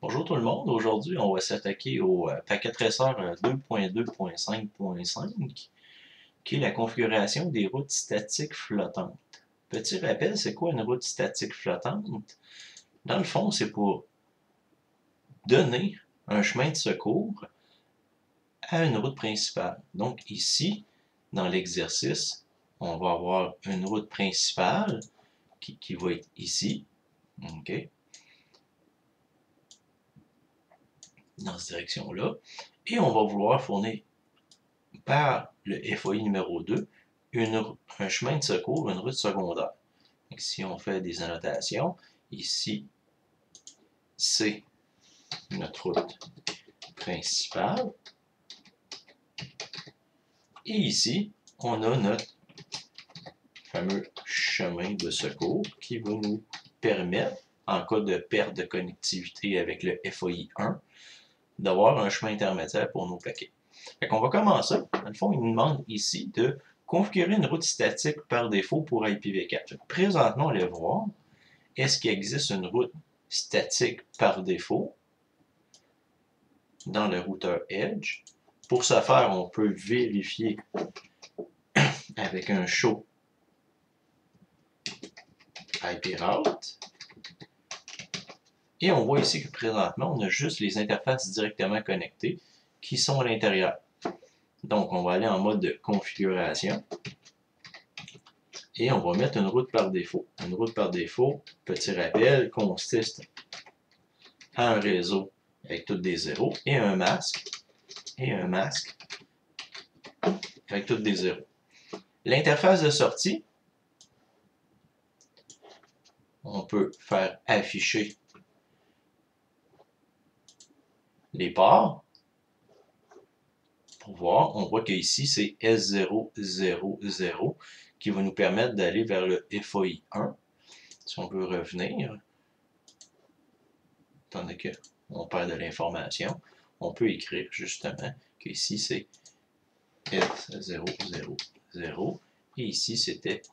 Bonjour tout le monde, aujourd'hui on va s'attaquer au paquet traceur 2.2.5.5 qui est la configuration des routes statiques flottantes. Petit rappel, c'est quoi une route statique flottante? Dans le fond, c'est pour donner un chemin de secours à une route principale. Donc ici, dans l'exercice, on va avoir une route principale qui va être ici. OK? Dans cette direction-là. Et on va vouloir fournir par le FOI numéro 2 un chemin de secours, une route secondaire. Donc, si on fait des annotations, ici, c'est notre route principale. Et ici, on a notre fameux chemin de secours qui va nous permettre, en cas de perte de connectivité avec le FOI 1, d'avoir un chemin intermédiaire pour nos paquets. Fait qu'on va commencer. Dans le fond, il nous demande ici de configurer une route statique par défaut pour IPv4. Présentement, on va voir, est-ce qu'il existe une route statique par défaut dans le routeur Edge. Pour ce faire, on peut vérifier avec un show IP route. Et on voit ici que présentement, on a juste les interfaces directement connectées qui sont à l'intérieur. Donc, on va aller en mode de configuration. Et on va mettre une route par défaut. Une route par défaut, petit rappel, consiste à un réseau avec toutes des zéros et un masque avec toutes des zéros. L'interface de sortie, on peut faire afficher les ports. Pour voir, on voit qu'ici c'est S000 qui va nous permettre d'aller vers le FOI 1. Si on veut revenir, tandis qu'on perd de l'information, on peut écrire justement qu'ici c'est S000 et ici c'était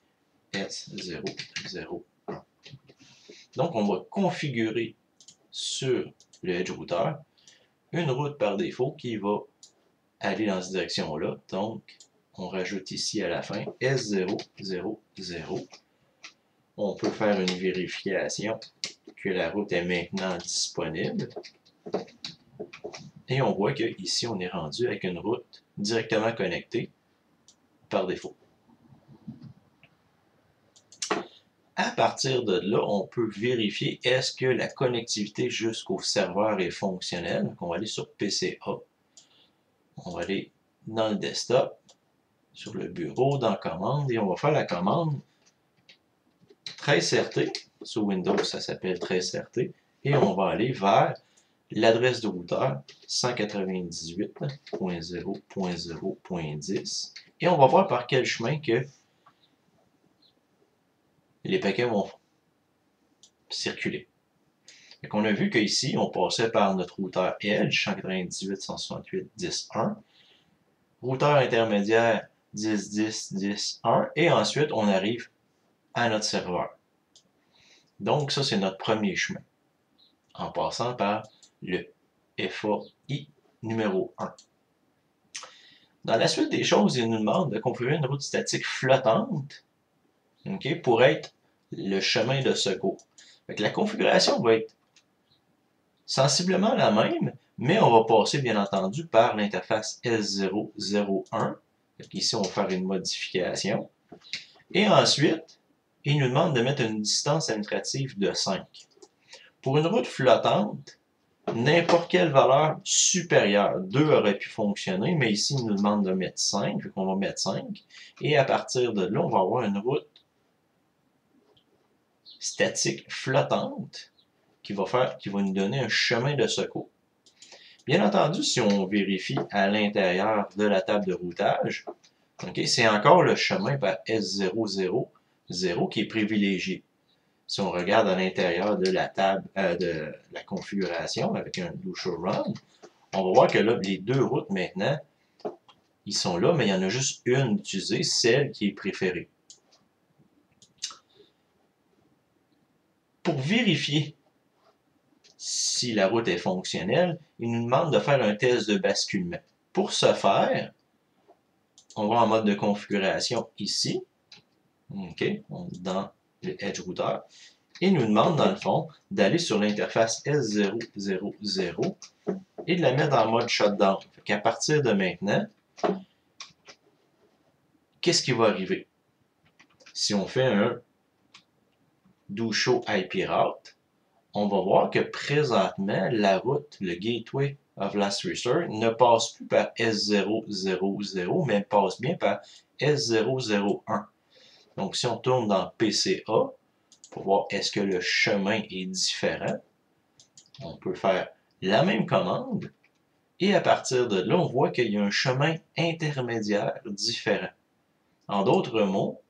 S001. Donc on va configurer sur le Edge Router une route par défaut qui va aller dans cette direction-là. Donc on rajoute ici à la fin S000. On peut faire une vérification que la route est maintenant disponible. Et on voit qu'ici, on est rendu avec une route directement connectée par défaut. À partir de là, on peut vérifier est-ce que la connectivité jusqu'au serveur est fonctionnelle. Donc, on va aller sur PCA. On va aller dans le desktop, sur le bureau, dans commande, et on va faire la commande traceRT. Sur Windows, ça s'appelle traceRT. Et on va aller vers l'adresse de routeur 198.0.0.10 et on va voir par quel chemin que les paquets vont circuler. Donc on a vu qu'ici, on passait par notre routeur Edge 198.168.10.1, routeur intermédiaire 10.10.10.1 et ensuite on arrive à notre serveur. Donc ça, c'est notre premier chemin en passant par le FOI numéro 1. Dans la suite des choses, il nous demande de configurer une route statique flottante pour être le chemin de secours. Donc, la configuration va être sensiblement la même, mais on va passer bien entendu par l'interface S001. Donc, ici, on va faire une modification. Et ensuite, il nous demande de mettre une distance administrative de 5. Pour une route flottante, n'importe quelle valeur supérieure, 2 aurait pu fonctionner, mais ici, il nous demande de mettre 5, donc on va mettre 5. Et à partir de là, on va avoir une route statique flottante qui va nous donner un chemin de secours. Bien entendu, si on vérifie à l'intérieur de la table de routage, c'est encore le chemin par S000 qui est privilégié. Si on regarde à l'intérieur de la table de la configuration avec un Lucio Run, on va voir que là, les deux routes maintenant, ils sont là, mais il y en a juste une utilisée, celle qui est préférée. Pour vérifier si la route est fonctionnelle, il nous demande de faire un test de basculement. Pour ce faire, on va en mode de configuration ici. OK, on est dans le Edge Router. Il nous demande, dans le fond, d'aller sur l'interface S000 et de la mettre en mode shutdown. À partir de maintenant, qu'est-ce qui va arriver? Si on fait un do show IP route, on va voir que présentement, la route, le gateway of last resort, ne passe plus par S000, mais passe bien par S001. Donc, si on tourne dans PCA, pour voir est-ce que le chemin est différent, on peut faire la même commande, et à partir de là, on voit qu'il y a un chemin intermédiaire différent. En d'autres mots,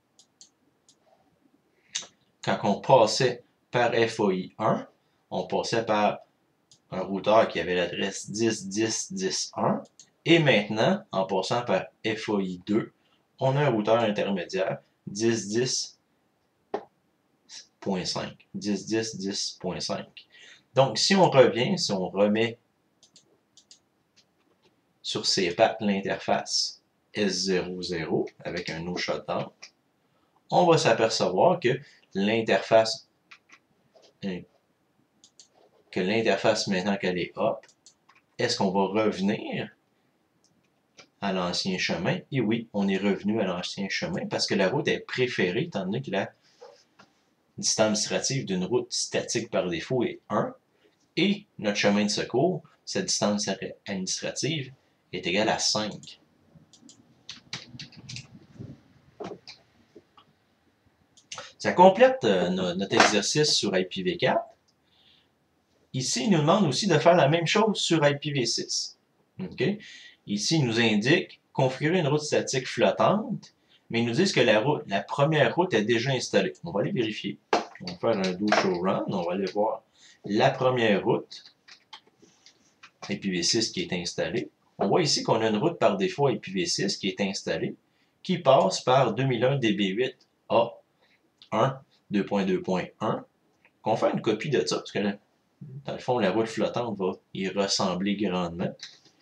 quand on passait par FOI 1, on passait par un routeur qui avait l'adresse 10.10.10.1, et maintenant, en passant par FOI 2, on a un routeur intermédiaire 10.10.5. 10.10.10.5. Donc, si on revient, si on remet sur ces pattes l'interface S00 avec un no shutdown, on va s'apercevoir que l'interface maintenant qu'elle est up, est-ce qu'on va revenir à l'ancien chemin? Et oui, on est revenu à l'ancien chemin parce que la route est préférée, étant donné que la distance administrative d'une route statique par défaut est 1, et notre chemin de secours, cette distance administrative, est égale à 5. Ça complète notre exercice sur IPv4. Ici, il nous demande aussi de faire la même chose sur IPv6. Okay? Ici, il nous indique configurer une route statique flottante, mais ils nous disent que la première route est déjà installée. On va aller vérifier. On va faire un do show run. On va aller voir la première route IPv6 qui est installée. On voit ici qu'on a une route par défaut IPv6 qui est installée, qui passe par 2001 DB8 A1 2.2.1. On fait une copie de ça, parce que dans le fond, la route flottante va y ressembler grandement.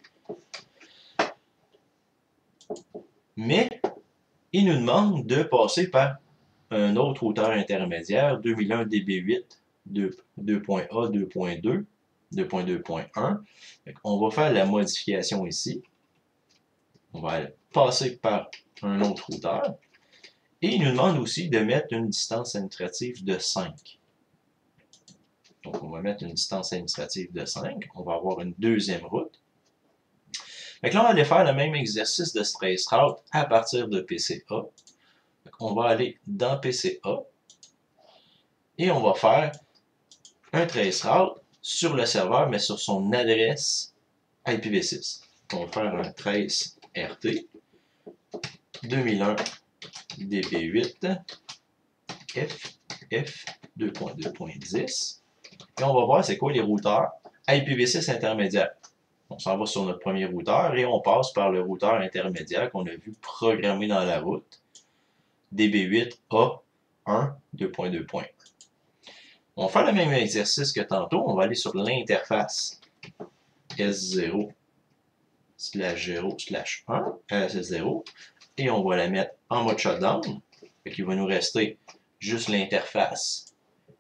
Mais, il nous demande de passer par un autre routeur intermédiaire, 2001 DB8 2.A 2.2, 2.2.1. On va faire la modification ici. On va passer par un autre routeur. Et il nous demande aussi de mettre une distance administrative de 5. Donc, on va mettre une distance administrative de 5. On va avoir une deuxième route. Donc là, on va aller faire le même exercice de traceroute à partir de PCA. Donc, on va aller dans PCA et on va faire un traceroute sur le serveur, mais sur son adresse IPv6. On va faire un trace RT 2001 DB8 FF 2.2.10 et on va voir c'est quoi les routeurs IPv6 intermédiaires. On s'en va sur notre premier routeur et on passe par le routeur intermédiaire qu'on a vu programmé dans la route DB8A1 2.2.1. On va faire le même exercice que tantôt. On va aller sur l'interface S0/0/1 S0 et on va la mettre en mode shutdown. Il va nous rester juste l'interface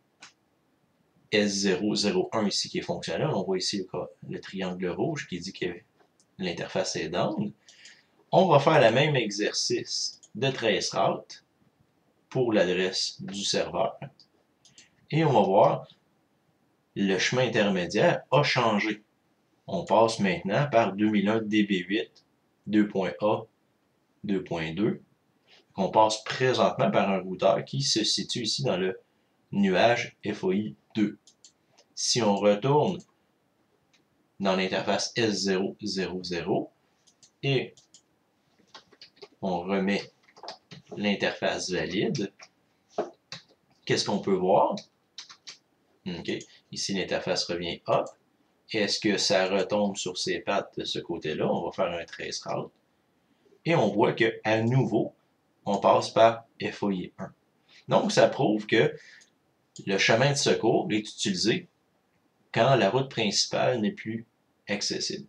S001 ici qui est fonctionnelle. On voit ici le triangle rouge qui dit que l'interface est down. On va faire le même exercice de traceroute pour l'adresse du serveur. Et on va voir le chemin intermédiaire a changé. On passe maintenant par 2001 DB8 2.A 2.2. On passe présentement par un routeur qui se situe ici dans le nuage FOI 2. Si on retourne dans l'interface S000 et on remet l'interface valide, qu'est-ce qu'on peut voir? Okay. Ici, l'interface revient up. Est-ce que ça retombe sur ses pattes de ce côté-là? On va faire un traceroute. Et on voit qu'à nouveau, on passe par FOI 1. Donc, ça prouve que le chemin de secours est utilisé quand la route principale n'est plus accessible.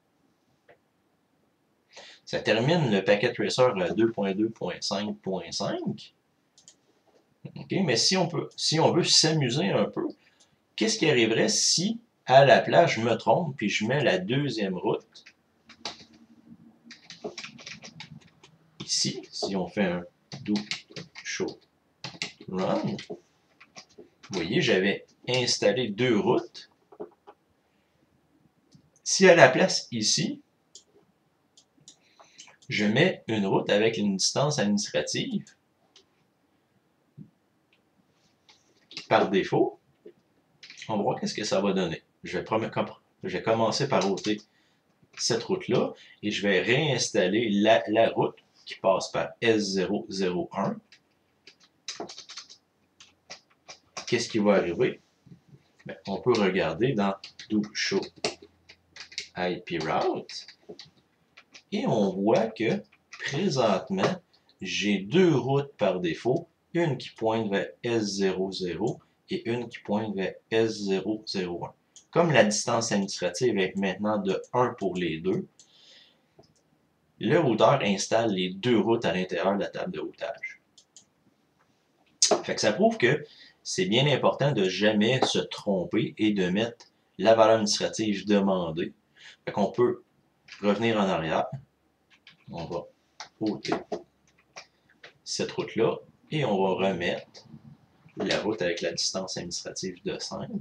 Ça termine le paquet tracer à 2.2.5.5. Okay, mais si on veut s'amuser un peu, qu'est-ce qui arriverait si, à la place, je me trompe puis je mets la deuxième route ici, si on fait un do show run, vous voyez, j'avais installé deux routes. Si à la place ici, je mets une route avec une distance administrative, par défaut, on va voir qu'est-ce que ça va donner. Je vais commencer par ôter cette route-là et je vais réinstaller la route qui passe par S001. Qu'est-ce qui va arriver? Bien, on peut regarder dans Do Show IP Route et on voit que présentement, j'ai deux routes par défaut, une qui pointe vers S00 et une qui pointe vers S001. Comme la distance administrative est maintenant de 1 pour les deux, le routeur installe les deux routes à l'intérieur de la table de routage. Fait que ça prouve que c'est bien important de jamais se tromper et de mettre la valeur administrative demandée. Fait qu'on peut revenir en arrière. On va ôter cette route-là et on va remettre la route avec la distance administrative de 5.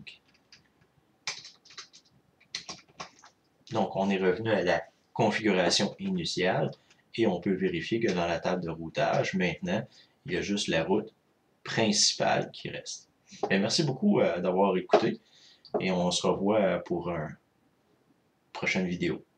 Donc, on est revenu à la configuration initiale et on peut vérifier que dans la table de routage, maintenant, il y a juste la route principale qui reste. Bien, merci beaucoup d'avoir écouté et on se revoit pour une prochaine vidéo.